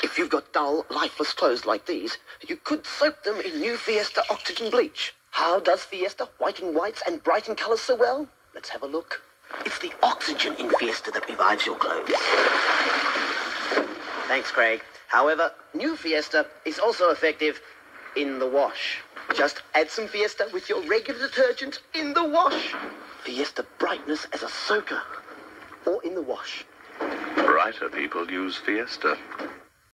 If you've got dull, lifeless clothes like these, you could soak them in new Fiesta Oxygen Bleach. How does Fiesta whiten whites and brighten colours so well? Let's have a look. It's the oxygen in Fiesta that revives your clothes. Thanks, Craig. However, new Fiesta is also effective in the wash. Just add some Fiesta with your regular detergent in the wash. Fiesta brightness as a soaker. Or in the wash. Brighter people use Fiesta.